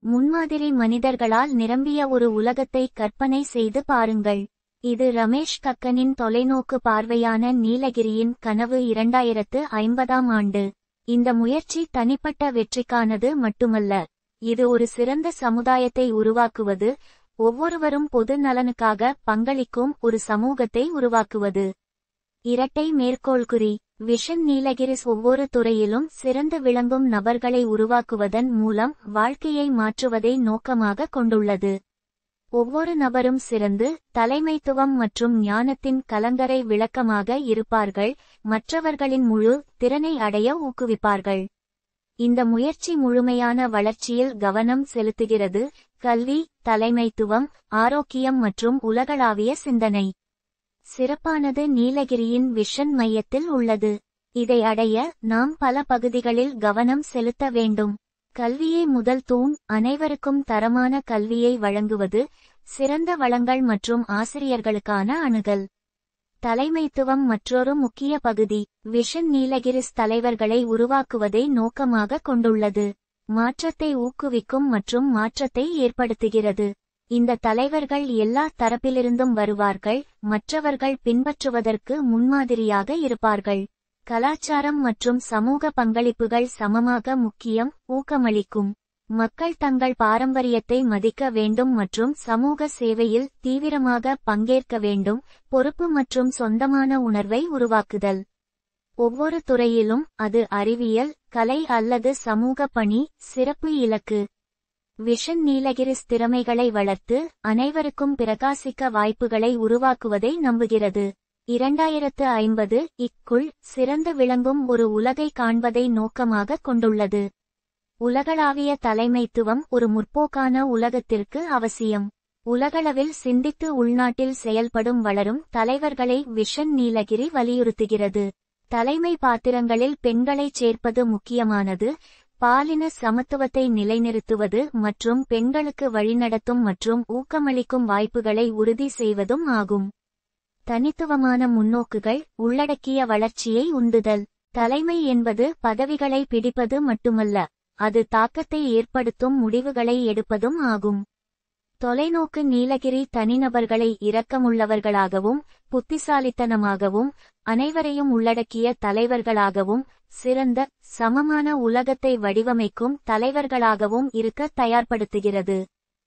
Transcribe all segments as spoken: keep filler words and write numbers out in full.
முன்மாதிரி மனிதர்களால் நிரம்பிய ஒரு உலகத்தை கற்பனை செய்து பாருங்கள். இது ரமேஷ் கக்கனின் தொலைநோக்கு பார்வையான நீலகிரியின் கனவு இரண்டாயிரத்து ஐம்பதாம் ஆண்டு. இந்த முயற்சி தனிப்பட்ட வெற்றிக்கானது மட்டுமல்ல, இது ஒரு சிறந்த சமுதாயத்தை உருவாக்குவது, ஒவ்வொருவரும் பொது நலனுக்காக பங்களிக்கும் ஒரு சமூகத்தை உருவாக்குவது. இரட்டை மேற்கோள்குறி. விஷன் நீலகிரிஸ் ஒவ்வொரு துறையிலும் சிறந்து விளங்கும் நபர்களை உருவாக்குவதன் மூலம் வாழ்க்கையை மாற்றுவதை நோக்கமாக கொண்டுள்ளது. ஒவ்வொரு நபரும் சிறந்து, தலைமைத்துவம் மற்றும் ஞானத்தின் கலங்கரை விளக்கமாக இருப்பார்கள், மற்றவர்களின் முழு திறனை அடைய ஊக்குவிப்பார்கள். இந்த முயற்சி முழுமையான வளர்ச்சியில் கவனம் செலுத்துகிறது: கல்வி, தலைமைத்துவம், ஆரோக்கியம் மற்றும் உலகளாவிய சிந்தனை. சிறப்பானது நீலகிரியின் விஷன் மையத்தில் உள்ளது. இதை அடைய நாம் பல பகுதிகளில் கவனம் செலுத்த வேண்டும். கல்வியே முதல் தூண். அனைவருக்கும் தரமான கல்வியை வழங்குவது, சிறந்த வளங்கள் மற்றும் ஆசிரியர்களுக்கான அணுகல். தலைமைத்துவம் மற்றொரு முக்கிய பகுதி. விஷன் நீலகிரிஸ் தலைவர்களை உருவாக்குவதை நோக்கமாக கொண்டுள்ளது. மாற்றத்தை ஊக்குவிக்கும் மற்றும் மாற்றத்தை ஏற்படுத்துகிறது. இந்த தலைவர்கள் எல்லா தரப்பிலிருந்தும் வருவார்கள், மற்றவர்கள் பின்பற்றுவதற்கு முன்மாதிரியாக இருப்பார்கள். கலாச்சாரம் மற்றும் சமூக பங்களிப்புகள் சமமாக முக்கியம். ஊக்கமளிக்கும். மக்கள் தங்கள் பாரம்பரியத்தை மதிக்க வேண்டும் மற்றும் சமூக சேவையில் தீவிரமாக பங்கேற்க வேண்டும். பொறுப்பு மற்றும் சொந்தமான உணர்வை உருவாக்குதல். ஒவ்வொரு துறையிலும், அது அறிவியல், கலை அல்லது சமூக பணி, சிறப்பு இலக்கு. விஷன் நீலகிரிஸ் திறமைகளை வளர்த்து, அனைவருக்கும் பிரகாசிக்க வாய்ப்புகளை உருவாக்குவதை நம்புகிறது. இரண்டாயிரத்து ஐம்பது இக்குள் சிறந்து விளங்கும் ஒரு உலகை காண்பதை நோக்கமாக கொண்டுள்ளது. உலகளாவிய தலைமைத்துவம் ஒரு முற்போக்கான உலகத்திற்கு அவசியம். உலகளவில் சிந்தித்து உள்நாட்டில் செயல்படும் வளரும் தலைவர்களை விஷன் நீலகிரி வலியுறுத்துகிறது. தலைமை பாத்திரங்களில் பெண்களைச் சேர்ப்பது முக்கியமானது. பாலின சமத்துவத்தை நிலைநிறுத்துவது மற்றும் பெண்களுக்கு வழிநடத்தும் மற்றும் ஊக்கமளிக்கும் வாய்ப்புகளை உறுதி செய்வதும் ஆகும். தனித்துவமான முன்னோக்குகள், உள்ளடக்கிய வளர்ச்சியை உந்துதல். தலைமை என்பது பதவிகளை பிடிப்பது மட்டுமல்ல, அது தாக்கத்தை ஏற்படுத்தும் முடிவுகளை எடுப்பதும் ஆகும். தொலைநோக்கு நீலகிரி தனிநபர்களை இரக்கமுள்ளவர்களாகவும், புத்திசாலித்தனமாகவும், அனைவரையும் உள்ளடக்கிய தலைவர்களாகவும், சிறந்த, சமமான உலகத்தை வடிவமைக்கும் தலைவர்களாகவும் இருக்க தயார்படுத்துகிறது.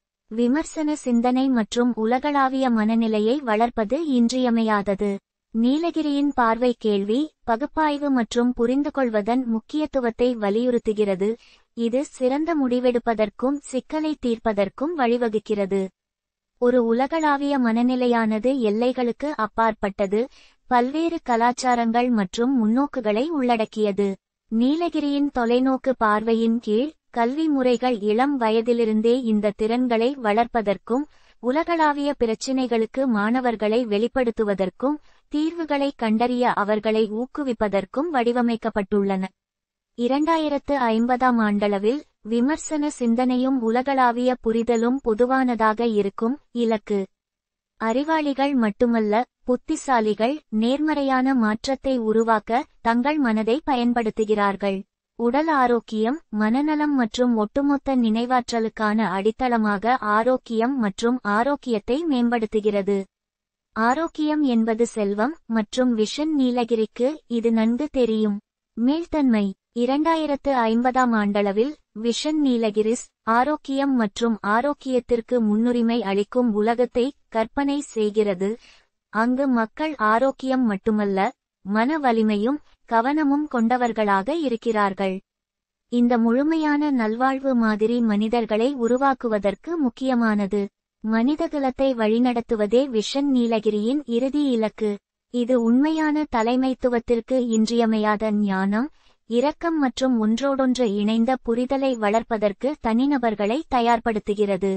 விமர்சன சிந்தனை மற்றும் உலகளாவிய மனநிலையை வளர்ப்பது இன்றியமையாதது. நீலகிரியின் பார்வை கேள்வி, பகுப்பாய்வு மற்றும் புரிந்துகொள்வதன் முக்கியத்துவத்தை வலியுறுத்துகிறது. இது சிறந்த முடிவெடுப்பதற்கும் சிக்கலை தீர்ப்பதற்கும் வழிவகுக்கிறது. ஒரு உலகளாவிய மனநிலையானது எல்லைகளுக்கு அப்பாற்பட்டது, பல்வேறு கலாச்சாரங்கள் மற்றும் முன்னோக்குகளை உள்ளடக்கியது. நீலகிரியின் தொலைநோக்கு பார்வையின் கீழ், கல்வி முறைகள் இளம் வயதிலிருந்தே இந்த திறன்களை வளர்ப்பதற்கும், உலகளாவிய பிரச்சினைகளுக்கு மாணவர்களை வெளிப்படுத்துவதற்கும், தீர்வுகளை கண்டறிய அவர்களை ஊக்குவிப்பதற்கும் வடிவமைக்கப்பட்டுள்ளன. இரண்டாயிரத்து ஐம்பதாம் ஆண்டளவில், விமர்சன சிந்தனையும் உலகளாவிய புரிதலும் பொதுவானதாக இருக்கும். இலக்கு. அறிவாளிகள் மட்டுமல்ல, புத்திசாலிகள் நேர்மறையான மாற்றத்தை உருவாக்க தங்கள் மனதை பயன்படுத்துகிறார்கள். உடல் ஆரோக்கியம், மனநலம் மற்றும் ஒட்டுமொத்த நினைவாற்றலுக்கான அடித்தளமாக ஆரோக்கியம் மற்றும் ஆரோக்கியத்தை மேம்படுத்துகிறது. ஆரோக்கியம் என்பது செல்வம், மற்றும் விஷன் நீலகிரிக்கு இது நன்கு தெரியும். மீள்தன்மை. இரண்டாயிரத்து ஐம்பதாம் ஆண்டளவில், விஷன் நீலகிரிஸ் ஆரோக்கியம் மற்றும் ஆரோக்கியத்திற்கு முன்னுரிமை அளிக்கும் உலகத்தை கற்பனை செய்கிறது, அங்கு மக்கள் ஆரோக்கியம் மட்டுமல்ல, மன வலிமையும் கவனமும் கொண்டவர்களாக இருக்கிறார்கள். இந்த முழுமையான நல்வாழ்வு மாதிரி மனிதர்களை உருவாக்குவதற்கு முக்கியமானது. மனிதகுலத்தை வழிநடத்துவதே விஷன் நீலகிரியின் இறுதி இலக்கு. இது உண்மையான தலைமைத்துவத்திற்கு இன்றியமையாத ஞானம், இரக்கம் மற்றும் ஒன்றோடொன்று இணைந்த புரிதலை வளர்ப்பதற்கு தனிநபர்களை தயார்படுத்துகிறது.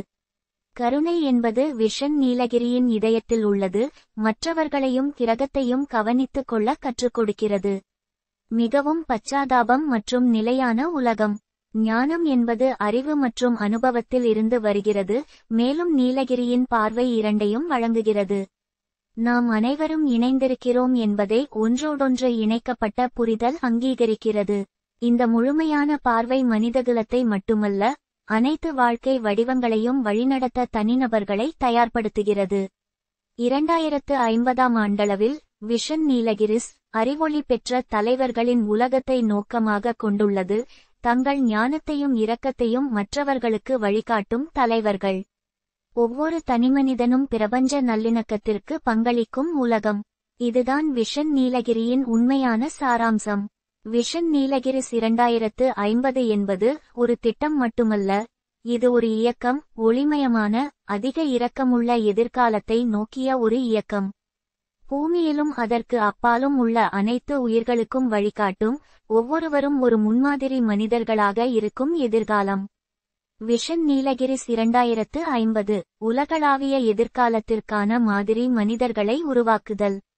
கருணை என்பது விஷன் நீலகிரியின் இதயத்தில் உள்ளது, மற்றவர்களையும் கிரகத்தையும் கவனித்துக் கொள்ள கற்றுக் கொடுக்கிறது. மிகவும் பச்சாதாபம் மற்றும் நிலையான உலகம். ஞானம் என்பது அறிவு மற்றும் அனுபவத்தில் இருந்து வருகிறது, மேலும் நீலகிரியின் பார்வை இரண்டையும் வழங்குகிறது. நாம் அனைவரும் இணைந்திருக்கிறோம் என்பதை ஒன்றோடொன்று இணைக்கப்பட்ட புரிதல் அங்கீகரிக்கிறது. இந்த முழுமையான பார்வை மனிதகுலத்தை மட்டுமல்ல, அனைத்து வாழ்க்கை வடிவங்களையும் வழிநடத்த தனிநபர்களை தயார்படுத்துகிறது. இரண்டாயிரத்து ஐம்பதாம் ஆண்டளவில் விஷன் நீலகிரிஸ் அறிவொளி பெற்ற தலைவர்களின் உலகத்தை நோக்கமாக கொண்டுள்ளது. தங்கள் ஞானத்தையும் இரக்கத்தையும் மற்றவர்களுக்கு வழிகாட்டும் தலைவர்கள். ஒவ்வொரு தனிமனிதனும் பிரபஞ்ச நல்லிணக்கத்திற்கு பங்களிக்கும் உலகம். இதுதான் விஷன் நீலகிரியின் உண்மையான சாராம்சம். விஷன் நீலகிரிஸ் இரண்டாயிரத்து ஐம்பது என்பது ஒரு திட்டம் மட்டுமல்ல, இது ஒரு இயக்கம், ஒளிமயமான, அதிக இரக்கமுள்ள எதிர்காலத்தை நோக்கிய ஒரு இயக்கம். பூமியிலும் அதற்கு அப்பாலும் உள்ள அனைத்து உயிர்களுக்கும் வழிகாட்டும், ஒவ்வொருவரும் ஒரு முன்மாதிரி மனிதர்களாக இருக்கும் எதிர்காலம். விஷன் நீலகிரிஸ் இரண்டாயிரத்து ஐம்பது உலகளாவிய எதிர்காலத்திற்கான மாதிரி மனிதர்களை உருவாக்குதல்.